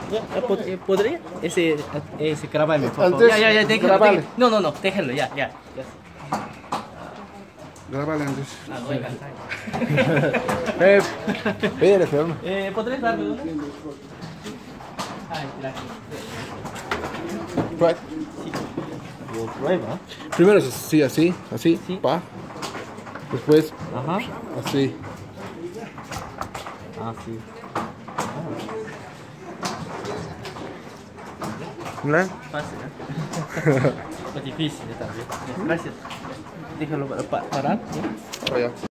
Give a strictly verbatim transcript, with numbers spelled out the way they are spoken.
Ya, ya, pod- eh, ¿podría? Ese, ese, grabarme, por favor. Antes, Ya, ya, ya, déjalo, grabale. déjalo. No, no, no, déjalo, ya, ya. ya. Grábale antes. Ah, voy a cantar. Eh, espérate, hermano. Eh, ¿podrías darme uno? Ay, gracias. Right. Prueba. Primero es así, así, así, Sí. pa. Después, Ajá. así. Ah, sí. ¿No? Fácil, ¿eh? Es difícil también. Gracias. Déjalo para parar. ¿sí? Vaya.